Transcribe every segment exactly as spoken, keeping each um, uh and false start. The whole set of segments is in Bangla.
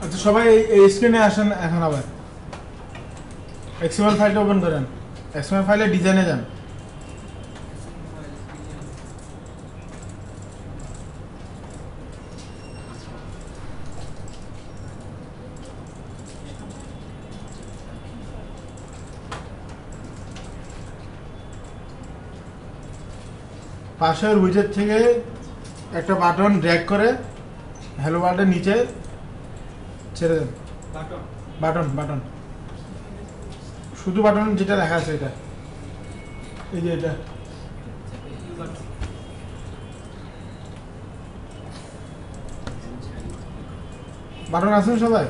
আচ্ছা সবাই এই স্ক্রিনে আসেন এখন আবার এক্সএমএল ফাইলটা ওপেন করেন এক্সএমএল ফাইলে ডিজাইনে যান পাশের উইজেট থেকে একটা বাটন ড্র্যাগ করে হ্যালো ওয়ার্ল্ডের নিচে ছেড়ে দেন বাটন বাটন শুধু বাটন যেটা লেখা আছে এটা এই যে এটা বাটন আছেন সবাই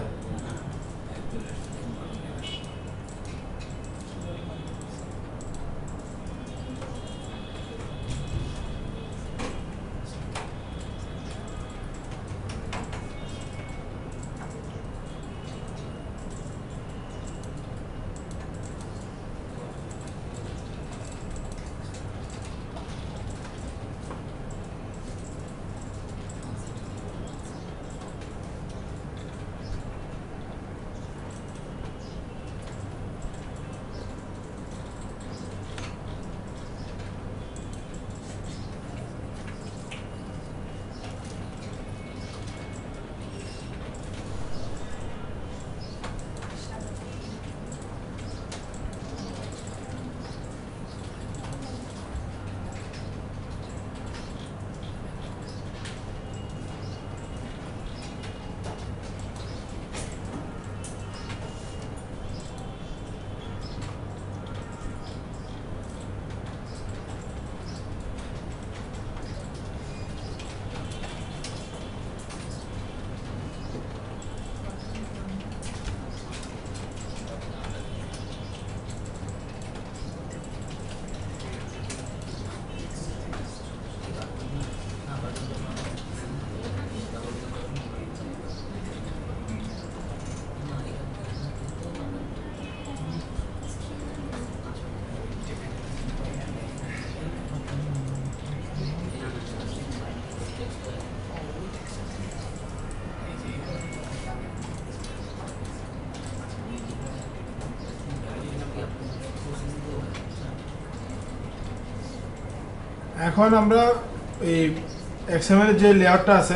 এখন আমরা এই এক্সএমএল এর যে লেআউটটা আছে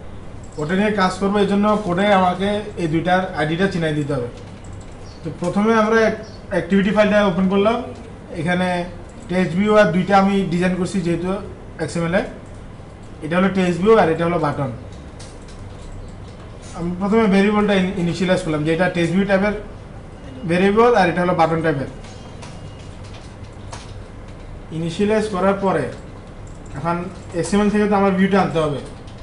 ওটা নিয়ে কাজ করবো এই জন্য কোডে আমাকে এই দুইটার আইডিটা চিনাই দিতে হবে তো প্রথমে আমরা অ্যাক্টিভিটি ফাইলটা ওপেন করলাম এখানে টেক্সট ভিউ আর দুইটা আমি ডিজাইন করছি যেহেতু এক্সএমএল এ এটা হলো টেক্সট ভিউ আর এটা হলো বাটন আমি প্রথমে ভেরিয়েবলটা ইনিশিয়ালাইজ করলাম যে এটা টেক্সট ভিউ টাইপের ভেরিয়েবল আর এটা হলো বাটন টাইপের ইনিশিয়ালাইজ করার পরে এখন এক্সএমএল থেকে তো আমার ভিউটা আনতে হবে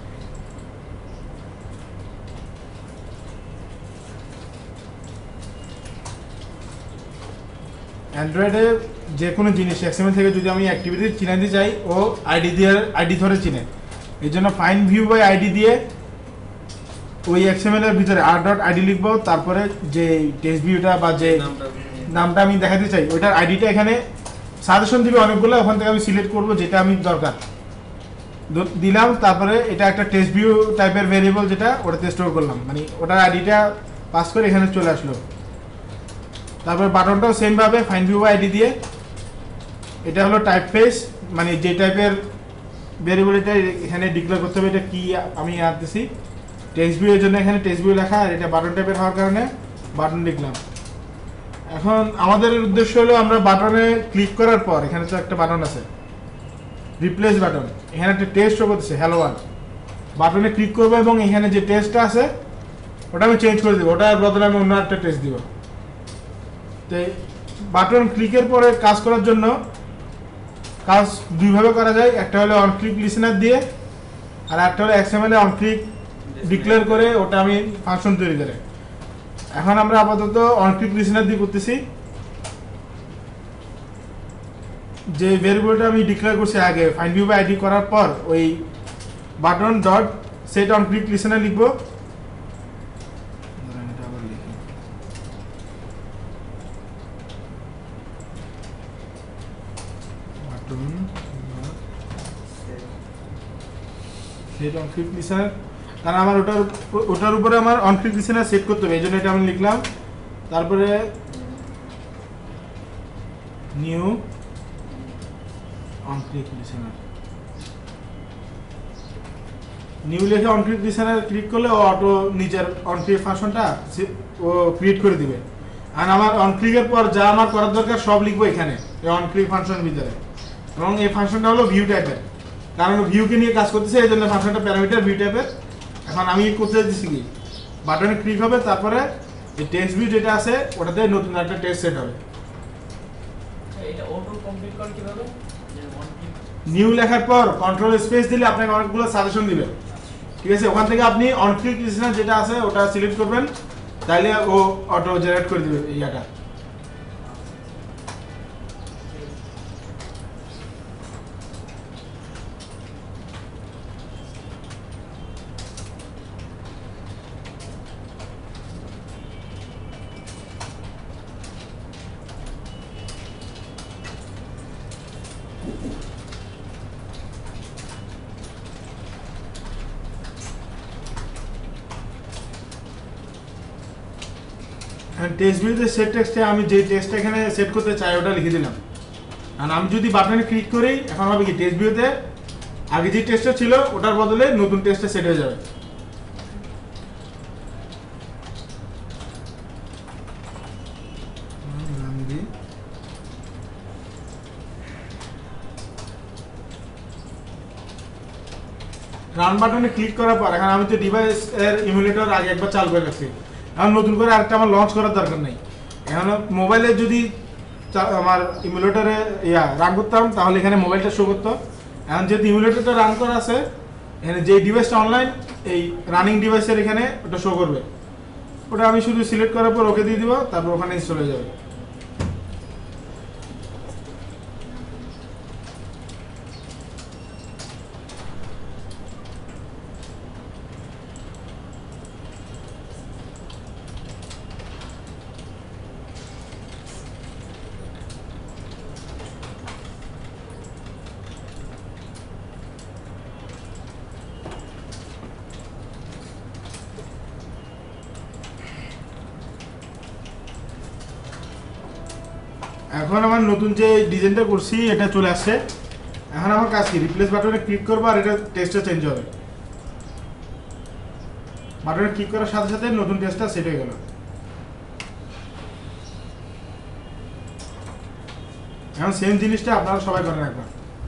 অ্যান্ড্রয়েডে যে কোনো জিনিস এক্সএমএল থেকে যদি আমি অ্যাক্টিভিটি চিনাইতে চাই ও আইডি দিয়ে আইডি ধরে চিনে এই জন্য ফাইন ভিউ বাই আইডি দিয়ে ওই এক্সএমএল এর ভিতরে আর ডট আইডি লিখবো তারপরে যে টেক্সট ভিউটা বা যে নামটা আমি দেখাতে চাই ওইটার আইডিটা এখানে সাজেশন দিবে অনেকগুলো ওখান থেকে আমি সিলেক্ট করবো যেটা আমি দরকার দিলাম তারপরে এটা একটা টেক্সট ভিউ টাইপের ভেরিয়েবল যেটা ওটাতে স্টোর করলাম মানে ওটার আইডিটা পাস করে এখানে চলে আসলো তারপরে বাটনটাও সেমভাবে ফাইন ভিউ আইডি দিয়ে এটা হলো টাইপ ফেস মানে যে টাইপের ভেরিয়েবল এটা এখানে ডিক্লেয়ার করতে হবে এটা কি আমি আনতেছি টেক্সট ভিউ এর জন্য এখানে টেক্সট ভিউ লেখা আর এটা বাটন টাইপের হওয়ার কারণে বাটন লিখলাম এখন আমাদের উদ্দেশ্য হলো আমরা বাটনে ক্লিক করার পর এখানে তো একটা বাটন আছে রিপ্লেস বাটন এখানে একটা টেক্সট শো করতেছে হ্যালো ওয়ার্ল্ড বাটনে ক্লিক করবো এবং এখানে যে টেক্সটটা আছে ওটা আমি চেঞ্জ করে দেবো ওটার বদলে আমি অন্য একটা টেক্সট দিব তো বাটন ক্লিকের পরে কাজ করার জন্য কাজ দুইভাবে করা যায় একটা হলো অন ক্লিক লিসেনার দিয়ে আর একটা হলো এক্সএমএল এ অন ক্লিক ডিক্লেয়ার করে ওটা আমি ফাংশন তৈরি করে এখন আমরা আপাতত অন ক্লিক লিসেনার দিয়ে করতেছি যে ভেরিয়েবলটা আমি ডিক্লেয়ার করছি আগে ফাইন্ড ভিউ বাই আইডি করার পর ওই button dot set on click listener লিখবো সেট অন ক্লিক লিসেনার কারণ আমার ওটার ওটার উপরে আমার অন ক্লিক লিসেনার সেট করতে হবে, এই জন্য এটা আমি লিখলাম। তারপরে new on click listener, new লিখে অন ক্লিক লিসেনার ক্লিক করলে ও অটো নিজের অন ক্লিক ফাংশনটা ও ক্রিয়েট করে দিবে। আর আমার অন ক্লিকের পর যা আমার করার দরকার সব লিখবো এখানে এই অন ক্লিক ফাংশনের ভিতরে। এবং এই ফাংশনটা হলো ভিউ টাইপের, কারণ ভিউকে নিয়ে কাজ করতেছে, এই জন্য ফাংশনটা প্যারামিটার ভিউ টাইপের। এখন আমি করতে যাচ্ছি কি, বাটনে ক্লিক হবে, তারপরে এই টেক্সট ভিউ যেটা আছে ওটাতে নতুন একটা টেক্সট সেট হবে। এটা অটো কমপ্লিট করে কিভাবে? নিউ লেখার পর কন্ট্রোল স্পেস দিলে আপনাকে অনেকগুলো সাজেশন দিবে, ঠিক আছে? ওখান থেকে আপনি অন ক্লিক লিসেনার যেটা আছে ওটা সিলেক্ট করবেন, তাহলে ও অটো জেনারেট করে দিবে ইয়াটা। টেক্সট ভিউতে সেট টেক্সটে আমি যে টেক্সটটা এখানে সেট করতে চাই ওটা লিখে দিলাম। আর আমি যদি বাটনে ক্লিক করি, এখন হবে কি টেক্সট ভিউতে আগে যে টেক্সটটা ছিল ওটার বদলে নতুন টেক্সটটা সেট হয়ে যাবে। রান বাটনে ক্লিক করার পর এখন আমি তো ডিভাইস এর ইমুলেটর আগে একবার চালু করে রাখছি, এখন নতুন করে আরেকটা আমার লঞ্চ করার দরকার নেই। এখন মোবাইলে যদি আমার ইমুলেটরে ইয়া রান করতাম তাহলে এখানে মোবাইলটা শো করতো। এখন যেহেতু ইমুলেটরটা রান করা আছে, এখানে যে ডিভাইসটা অনলাইন এই রানিং ডিভাইসের এখানে ওটা শো করবে। ওটা আমি শুধু সিলেক্ট করার পর ওকে দিয়ে দিব, তারপর ওখানে ইনস্টল হয়ে যাবে। এখন আমার নতুন যে ডিজাইনটা করছি এটা চলে আসছে। এখন আমার কাজ কি, রিপ্লেস বাটনে ক্লিক করবো আর এটা টেক্সটটা চেঞ্জ হবে। বাটনে ক্লিক করার সাথে সাথে নতুন টেক্সটটা সেট হয়ে গেল। এখন সেম জিনিসটা আপনারা সবাই করেন একবার।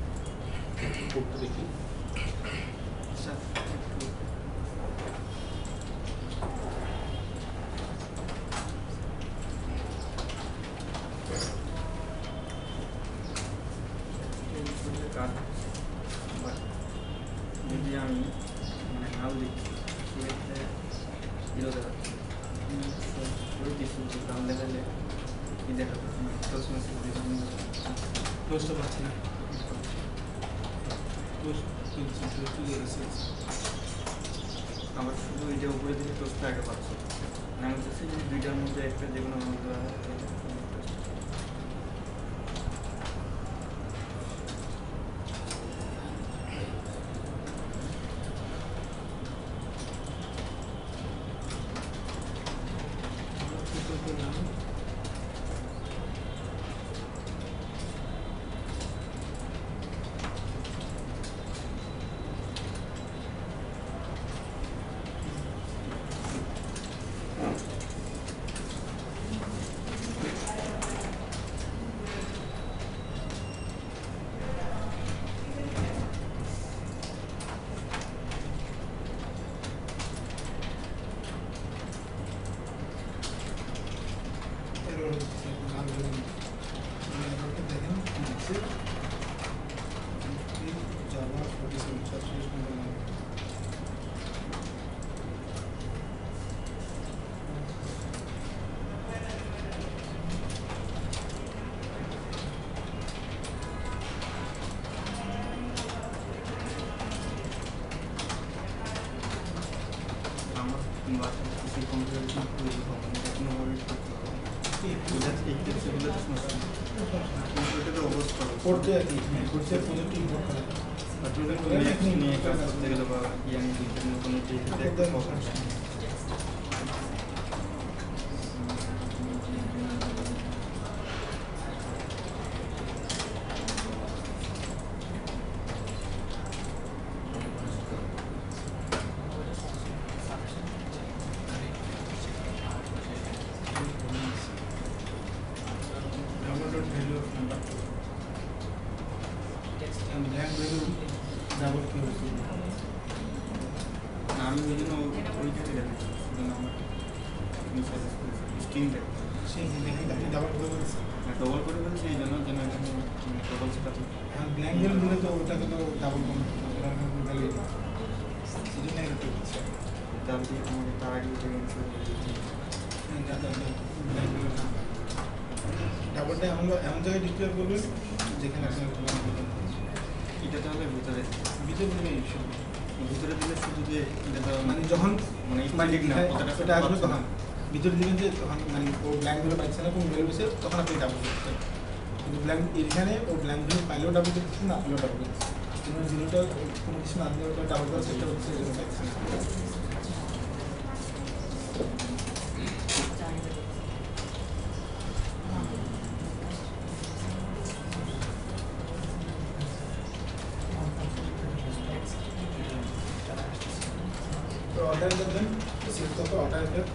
যদি আমি মানে নাও লিখি সেক্ষেত্রে জিরো দেখাচ্ছে, দাম দেখালে কি দেখাচ্ছে টোস্টটা পাচ্ছি না। আবার শুধু এটা উপরে দিলে টোস্টটা আগে পাচ্ছে। আমি বলছি যদি দুইটার মধ্যে একটা যে কোনো করতে আর কি, করতে প্রজেক্ট ইম্পোর্ট করা। তারপরে কোনো রিঅ্যাক্ট নিয়ে কাজ করতে গেলে বা ইয়াং বিভিন্ন কোনো দেখতে প্রবলেম আমি ওই জন্য ওইটাতে গেছি শুধু নাম্বারটা স্ট্রিং দেখ সেই দেখি আপনি ডাবল করে বলছেন ডবল করে বলছি এই জন্য যেন এখানে ডবল সেটা আর ব্ল্যাঙ্ক ভ্যালু দিলে তো ওটাকে তো ডাবল কমে ভ্যালু এই জন্য এটা হচ্ছে তাহলে কি আমাকে তার আগে থেকে ডাবলটা এমন এমন জায়গায় ডিক্লেয়ার করবেন যেখানে আপনার এটা তাহলে ভিতরে ভিতরে দিলে ইস্যু ভিতরে দিলে শুধু যে এটা তো মানে যখন মানে মানে ঠিক না কতটা এটা আসবে তখন ভিতরে দিবেন যে তখন মানে ও ব্ল্যাঙ্ক ভ্যালু পাচ্ছে না কোন ভ্যালু পেয়েছে তখন আপনি ডাবল করতেন কিন্তু ব্ল্যাঙ্ক এখানে ও ব্ল্যাঙ্ক ভ্যালু পাইলেও ডাবল করতেছেন না আপনিও ডাবল করতেছেন কিন্তু জিরোটা কোনো কিছু না আপনি ওটা ডাবল করার চেষ্টা করতেছেন এই জন্য পাচ্ছেন তো অল্টারনেটিভ দেন সিলেক্ট করতে অল্টারনেটিভ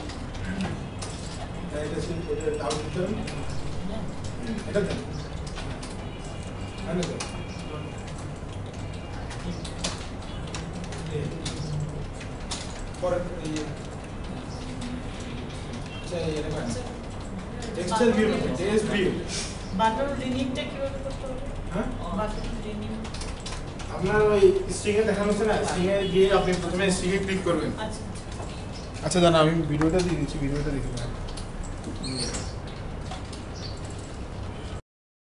এটা সিলেক্ট করে আউট করুন এটা দেন আনে তো পরে এই আচ্ছা এটা কাজ টেক্সচার ভিউ না টেক্সট ভিউ বাটন রিনিউটা কিভাবে করতে হবে? হ্যাঁ বাটন রিনিউ আপনার ওই স্ট্রিং এ দেখানো হচ্ছে না স্ট্রিং এ গিয়ে আপনি প্রথমে স্ট্রিং এ ক্লিক করবেন আচ্ছা আচ্ছা দাঁড়া আমি ভিডিওটা দিয়ে দিচ্ছি ভিডিওটা দেখে নেন